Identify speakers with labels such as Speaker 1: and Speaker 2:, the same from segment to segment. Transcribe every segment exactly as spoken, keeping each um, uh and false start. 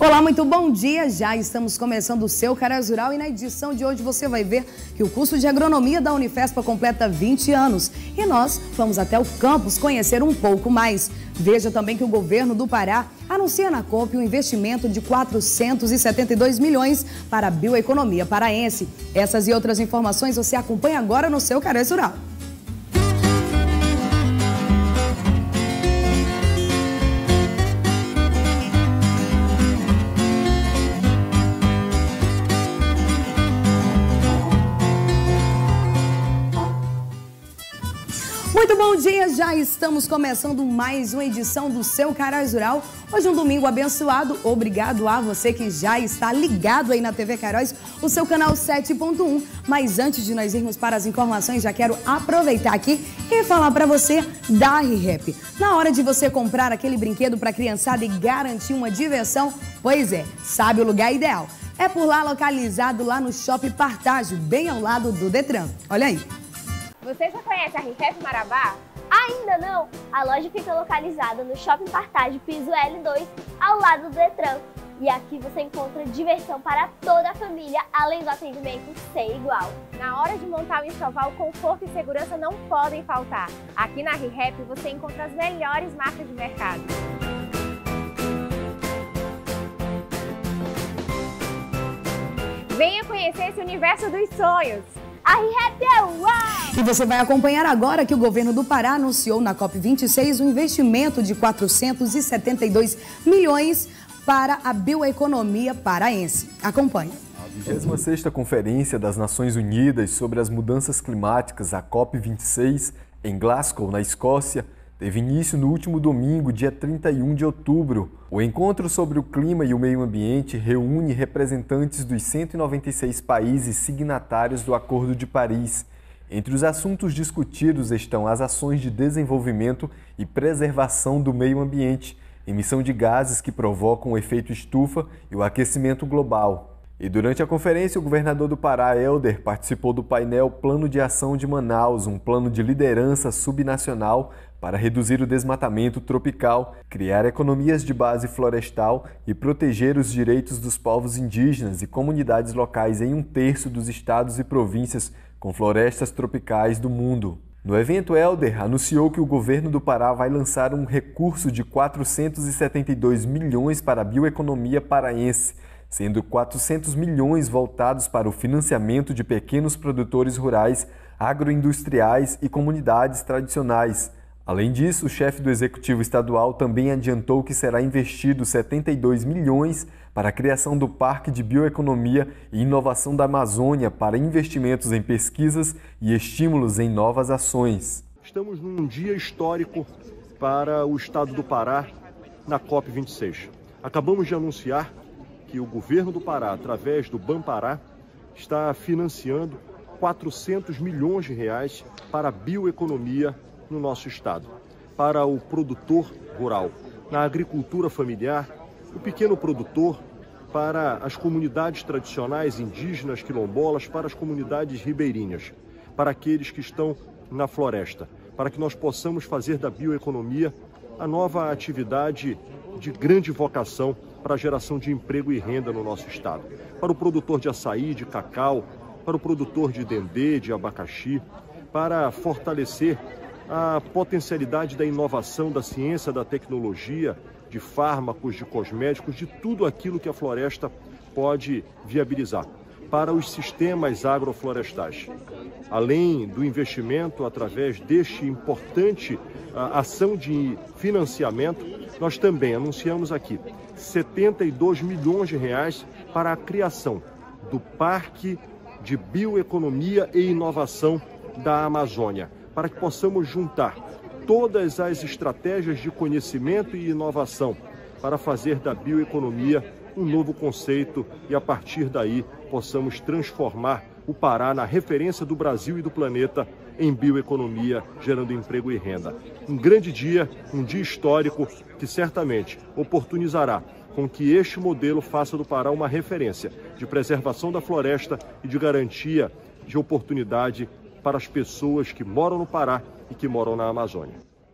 Speaker 1: Olá, muito bom dia. Já estamos começando o seu Caras Rural e na edição de hoje você vai ver que o curso de agronomia da Unifespa completa vinte anos e nós vamos até o campus conhecer um pouco mais. Veja também que o governo do Pará anuncia na COP um investimento de quatrocentos e setenta e dois milhões para a bioeconomia paraense. Essas e outras informações você acompanha agora no seu Caras Rural. Muito bom dia, já estamos começando mais uma edição do seu Caras Rural. Hoje é um domingo abençoado, obrigado a você que já está ligado aí na T V Caróis, o seu canal sete ponto um. Mas antes de nós irmos para as informações, já quero aproveitar aqui e falar para você da ReHap. Na hora de você comprar aquele brinquedo para a criançada e garantir uma diversão, pois é, sabe o lugar ideal. É por lá, localizado lá no Shopping Partage, bem ao lado do Detran. Olha aí.
Speaker 2: Você já conhece a ReHap Marabá? Ainda não? A loja fica localizada no Shopping Partage, piso L dois, ao lado do Detran. E aqui você encontra diversão para toda a família, além do atendimento ser igual. Na hora de montar o enxoval, conforto e segurança não podem faltar. Aqui na ReHap você encontra as melhores marcas de mercado. Venha conhecer esse universo dos sonhos! A ReHap é uau!
Speaker 1: E você vai acompanhar agora que o governo do Pará anunciou na COP vinte e seis um investimento de quatrocentos e setenta e dois milhões para a bioeconomia paraense. Acompanhe.
Speaker 3: A vigésima sexta Conferência das Nações Unidas sobre as Mudanças Climáticas, a COP vinte e seis, em Glasgow, na Escócia, teve início no último domingo, dia trinta e um de outubro. O encontro sobre o clima e o meio ambiente reúne representantes dos cento e noventa e seis países signatários do Acordo de Paris. Entre os assuntos discutidos estão as ações de desenvolvimento e preservação do meio ambiente, emissão de gases que provocam o efeito estufa e o aquecimento global. E durante a conferência, o governador do Pará, Helder, participou do painel Plano de Ação de Manaus, um plano de liderança subnacional para reduzir o desmatamento tropical, criar economias de base florestal e proteger os direitos dos povos indígenas e comunidades locais em um terço dos estados e províncias com florestas tropicais do mundo. No evento, Helder anunciou que o governo do Pará vai lançar um recurso de quatrocentos e setenta e dois milhões para a bioeconomia paraense, sendo quatrocentos milhões voltados para o financiamento de pequenos produtores rurais, agroindustriais e comunidades tradicionais. Além disso, o chefe do Executivo Estadual também adiantou que será investido setenta e dois milhões para a criação do Parque de Bioeconomia e Inovação da Amazônia para investimentos em pesquisas e estímulos em novas ações.
Speaker 4: Estamos num dia histórico para o estado do Pará na COP vinte e seis. Acabamos de anunciar que o governo do Pará, através do Banpará, está financiando quatrocentos milhões de reais para a bioeconomia no nosso estado, para o produtor rural, na agricultura familiar, o pequeno produtor, para as comunidades tradicionais indígenas, quilombolas, para as comunidades ribeirinhas, para aqueles que estão na floresta, para que nós possamos fazer da bioeconomia a nova atividade de grande vocação para a geração de emprego e renda no nosso estado. Para o produtor de açaí, de cacau, para o produtor de dendê, de abacaxi, para fortalecer a potencialidade da inovação, da ciência, da tecnologia, de fármacos, de cosméticos, de tudo aquilo que a floresta pode viabilizar. Para os sistemas agroflorestais. Além do investimento através deste importante a, ação de financiamento, nós também anunciamos aqui setenta e dois milhões de reais para a criação do Parque de Bioeconomia e Inovação da Amazônia, para que possamos juntar todas as estratégias de conhecimento e inovação para fazer da bioeconomia um novo conceito e, a partir daí, possamos transformar o Pará na referência do Brasil e do planeta em bioeconomia, gerando emprego e renda. Um grande dia, um dia histórico que certamente oportunizará com que este modelo faça do Pará uma referência de preservação da floresta e de garantia de oportunidade para as pessoas que moram no Pará e que moram na Amazônia.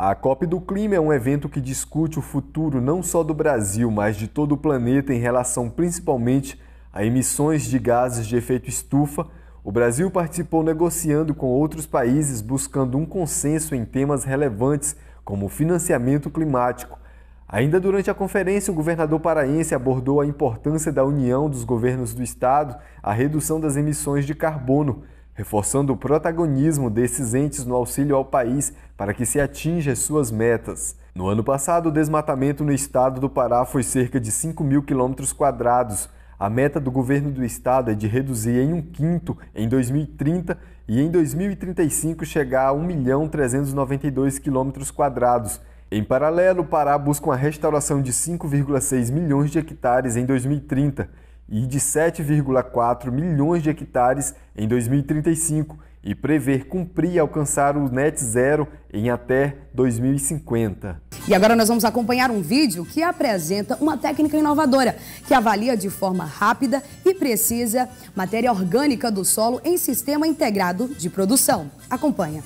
Speaker 3: A COP do Clima é um evento que discute o futuro não só do Brasil, mas de todo o planeta em relação principalmente a emissões de gases de efeito estufa. O Brasil participou negociando com outros países buscando um consenso em temas relevantes como financiamento climático. Ainda durante a conferência, o governador paraense abordou a importância da união dos governos do estado à redução das emissões de carbono, reforçando o protagonismo desses entes no auxílio ao país para que se atinja suas metas. No ano passado, o desmatamento no estado do Pará foi cerca de cinco mil quilômetros quadrados. A meta do governo do estado é de reduzir em um quinto em dois mil e trinta e em dois mil e trinta e cinco chegar a um milhão trezentos e noventa e dois quilômetros quadrados. Em paralelo, o Pará busca uma restauração de cinco vírgula seis milhões de hectares em dois mil e trinta e de sete vírgula quatro milhões de hectares em dois mil e trinta e cinco e prever cumprir e alcançar o net zero em até dois mil e cinquenta.
Speaker 1: E agora nós vamos acompanhar um vídeo que apresenta uma técnica inovadora que avalia de forma rápida e precisa matéria orgânica do solo em sistema integrado de produção. Acompanha.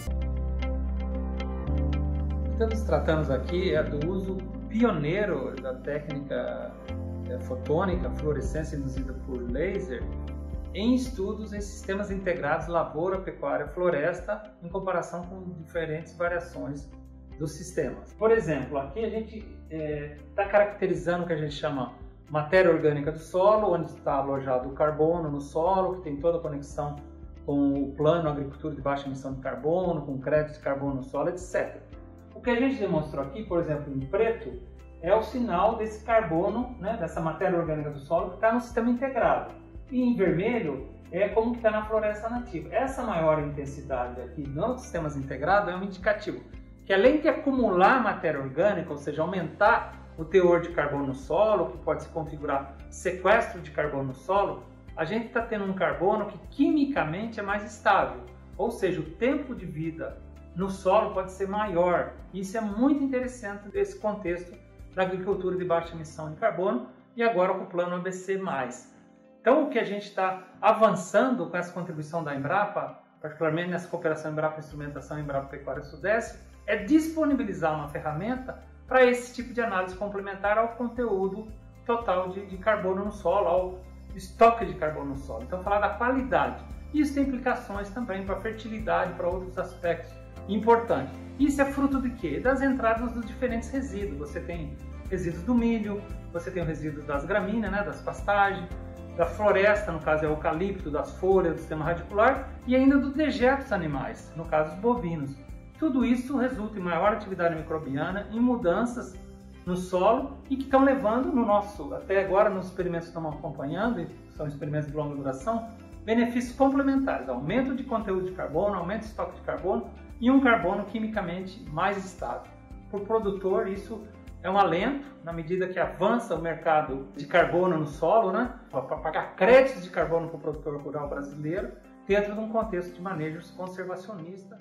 Speaker 5: Estamos tratando aqui é do uso pioneiro da técnica fotônica, fluorescência induzida por laser, em estudos em sistemas integrados lavoura, pecuária, floresta, em comparação com diferentes variações dos sistemas. Por exemplo, aqui a gente está é, caracterizando o que a gente chama matéria orgânica do solo, onde está alojado o carbono no solo, que tem toda a conexão com o plano agricultura de baixa emissão de carbono, com crédito de carbono no solo, etcétera. O que a gente demonstrou aqui, por exemplo, em preto, é o sinal desse carbono, né, dessa matéria orgânica do solo que está no sistema integrado. E em vermelho é como que está na floresta nativa. Essa maior intensidade aqui nos sistemas integrados é um indicativo que, além de acumular matéria orgânica, ou seja, aumentar o teor de carbono no solo, que pode se configurar sequestro de carbono no solo, a gente está tendo um carbono que quimicamente é mais estável, ou seja, o tempo de vida no solo pode ser maior. Isso é muito interessante nesse contexto da agricultura de baixa emissão de carbono e agora com o plano A B C mais. Então, o que a gente está avançando com essa contribuição da Embrapa, particularmente nessa cooperação Embrapa Instrumentação e Embrapa Pecuária Sudeste, é disponibilizar uma ferramenta para esse tipo de análise complementar ao conteúdo total de, de carbono no solo, ao estoque de carbono no solo. Então, falar da qualidade. Isso tem implicações também para a fertilidade, para outros aspectos importantes. Isso é fruto de quê? Das entradas dos diferentes resíduos. Você tem resíduos do milho, você tem o resíduo das gramíneas, né, das pastagens, da floresta, no caso é o eucalipto, das folhas, do sistema radicular, e ainda dos dejetos animais, no caso os bovinos. Tudo isso resulta em maior atividade microbiana, em mudanças no solo e que estão levando no nosso, até agora nos experimentos que estamos acompanhando, e são experimentos de longa duração, benefícios complementares, aumento de conteúdo de carbono, aumento de estoque de carbono e um carbono quimicamente mais estável. Para o produtor, isso é um alento, na medida que avança o mercado de carbono no solo, né? Para pagar créditos de carbono para o produtor rural brasileiro, dentro de um contexto de manejo conservacionista.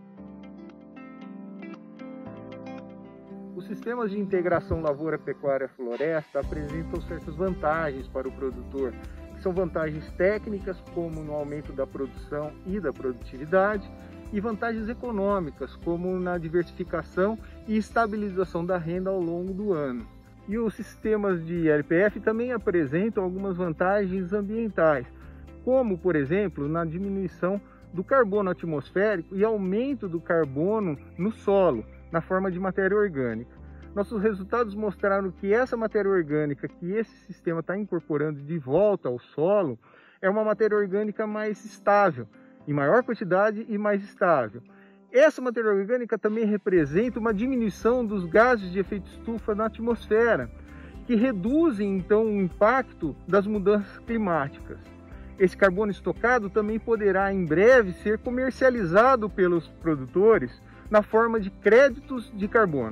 Speaker 6: Os sistemas de integração lavoura-pecuária-floresta apresentam certas vantagens para o produtor, que são vantagens técnicas, como no aumento da produção e da produtividade, e vantagens econômicas, como na diversificação e estabilização da renda ao longo do ano. E os sistemas de L P F também apresentam algumas vantagens ambientais, como, por exemplo, na diminuição do carbono atmosférico e aumento do carbono no solo, na forma de matéria orgânica. Nossos resultados mostraram que essa matéria orgânica que esse sistema está incorporando de volta ao solo é uma matéria orgânica mais estável, em maior quantidade e mais estável. Essa matéria orgânica também representa uma diminuição dos gases de efeito estufa na atmosfera, que reduzem então o impacto das mudanças climáticas. Esse carbono estocado também poderá em breve ser comercializado pelos produtores na forma de créditos de carbono.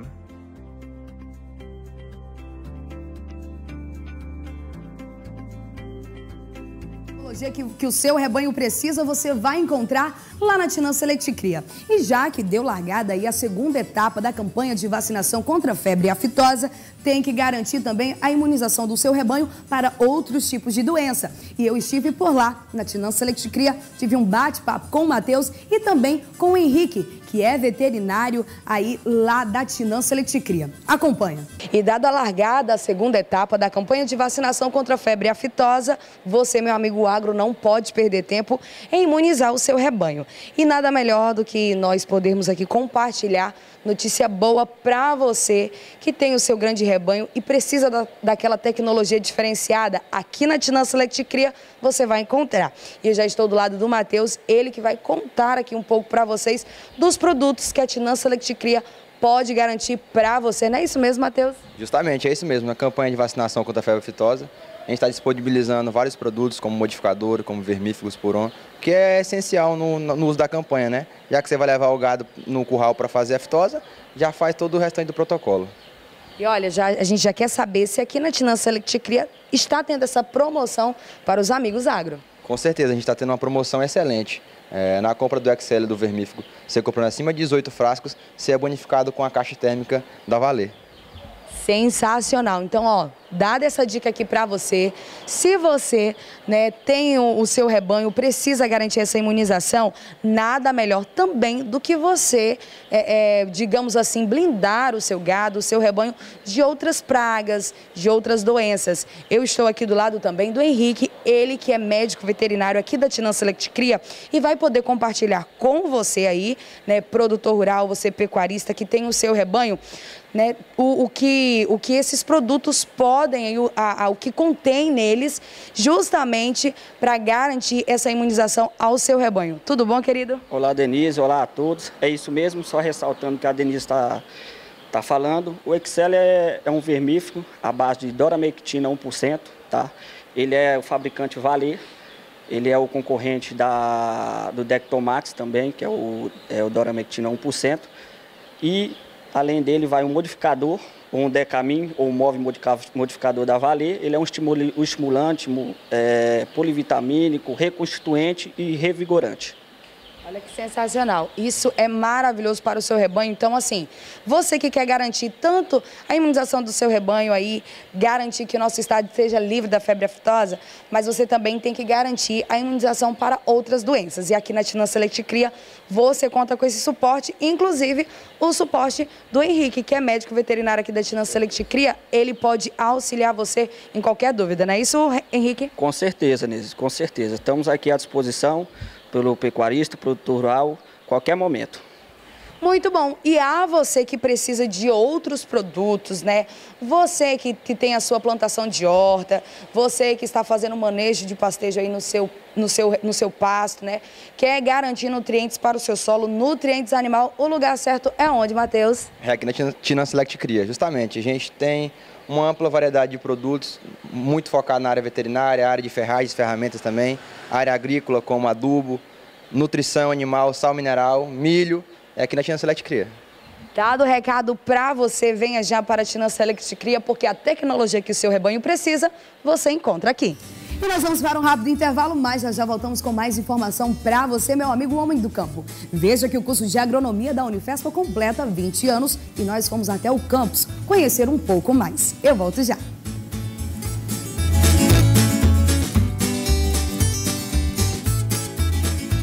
Speaker 1: Que, que o seu rebanho precisa, você vai encontrar lá na Tinan Select Cria. E já que deu largada aí a segunda etapa da campanha de vacinação contra a febre aftosa, tem que garantir também a imunização do seu rebanho para outros tipos de doença. E eu estive por lá, na Tinan Select Cria, tive um bate-papo com o Matheus e também com o Henrique, que é veterinário aí lá da Tinan Select Cria. Acompanha. E dada a largada, a segunda etapa da campanha de vacinação contra a febre aftosa, você, meu amigo agro, não pode perder tempo em imunizar o seu rebanho. E nada melhor do que nós podermos aqui compartilhar notícia boa para você que tem o seu grande rebanho e precisa da, daquela tecnologia diferenciada. Aqui na Tinan Select Cria você vai encontrar. E eu já estou do lado do Matheus, ele que vai contar aqui um pouco para vocês dos produtos que a Tinan Select Cria pode garantir para você. Não é isso mesmo, Matheus?
Speaker 7: Justamente, é isso mesmo. Na campanha de vacinação contra a febre aftosa, a gente está disponibilizando vários produtos, como modificador, como vermífugos por on, que é essencial no, no uso da campanha, né? Já que você vai levar o gado no curral para fazer a aftosa, já faz todo o restante do protocolo.
Speaker 1: E olha, já, a gente já quer saber se aqui na Tinan Select Cria está tendo essa promoção para os amigos agro.
Speaker 7: Com certeza, a gente está tendo uma promoção excelente. É, na compra do X L do vermífugo, você comprando acima de dezoito frascos, você é bonificado com a caixa térmica da Valer.
Speaker 1: Sensacional. Então, ó, dada essa dica aqui para você, se você, né, tem o, o seu rebanho, precisa garantir essa imunização, nada melhor também do que você, é, é, digamos assim, blindar o seu gado, o seu rebanho de outras pragas, de outras doenças. Eu estou aqui do lado também do Henrique, ele que é médico veterinário aqui da Tinan Select Cria e vai poder compartilhar com você aí, né, produtor rural, você pecuarista que tem o seu rebanho, né, o, o, que, o que esses produtos podem, o, a, a, o que contém neles, justamente para garantir essa imunização ao seu rebanho. Tudo bom, querido?
Speaker 8: Olá, Denise. Olá a todos. É isso mesmo, só ressaltando que a Denise está tá falando. O X L é, é um vermífugo à base de doramectina um por cento, tá? Ele é o fabricante Valer. Ele é o concorrente da, do Dectomax também, que é o, é o doramectina um por cento. E além dele vai um modificador, ou um Decamin, ou um móvel modificador da Valer. Ele é um estimulante, é, polivitamínico, reconstituinte e revigorante.
Speaker 1: Olha que sensacional. Isso é maravilhoso para o seu rebanho. Então, assim, você que quer garantir tanto a imunização do seu rebanho aí, garantir que o nosso estado seja livre da febre aftosa, mas você também tem que garantir a imunização para outras doenças. E aqui na Tinan Select Cria, você conta com esse suporte, inclusive o suporte do Henrique, que é médico veterinário aqui da Tinan Select Cria. Ele pode auxiliar você em qualquer dúvida, não é isso, Henrique?
Speaker 8: Com certeza, Nise, com certeza. Estamos aqui à disposição pelo pecuarista, produtor rural, qualquer momento.
Speaker 1: Muito bom. E a você que precisa de outros produtos, né? Você que, que tem a sua plantação de horta, você que está fazendo manejo de pastejo aí no seu, no seu, no seu pasto, né? Quer garantir nutrientes para o seu solo, nutrientes animal, o lugar certo é onde, Matheus?
Speaker 7: É aqui na Tinan Select Cria, justamente. A gente tem uma ampla variedade de produtos, muito focado na área veterinária, área de ferragens, ferramentas também, área agrícola como adubo, nutrição animal, sal mineral, milho, é aqui na Tinan Select Cria.
Speaker 1: Dado o recado para você, venha já para a Tinan Select Cria, porque a tecnologia que o seu rebanho precisa, você encontra aqui. E nós vamos para um rápido intervalo, mas já já voltamos com mais informação para você, meu amigo homem do campo. Veja que o curso de agronomia da Unifespa completa vinte anos e nós fomos até o campus conhecer um pouco mais. Eu volto já.